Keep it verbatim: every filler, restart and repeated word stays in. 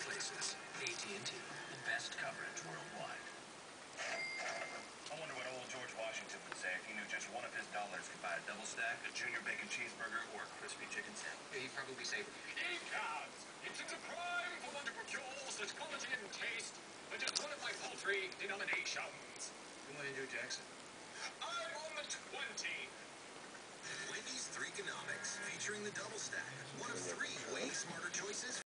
places. A T and T, the best coverage worldwide. I wonder what old George Washington would say if he knew just one of his dollars could buy a double stack, a junior bacon cheeseburger, or a crispy chicken sandwich. Yeah, he'd probably say, E-cabs! It's a crime for one to procure such quality and taste for just one of my paltry denominations. you want to do, Jackson? I'm on the twenty. Wendy's Three-Conomics, featuring the double stack. One of three way smarter choices.